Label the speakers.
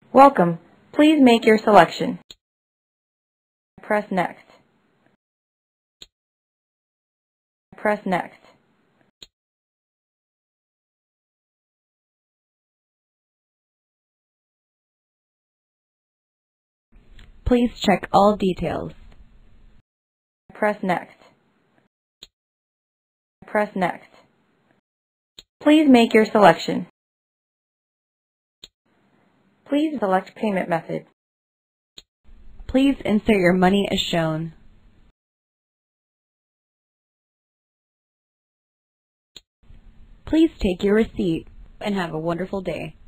Speaker 1: Welcome. Please make your selection. Press Next. Press Next.
Speaker 2: Please check all details.
Speaker 1: Press Next. Press Next. Please make your selection. Please select payment method.
Speaker 2: Please insert your money as shown. Please take your receipt and have a wonderful day.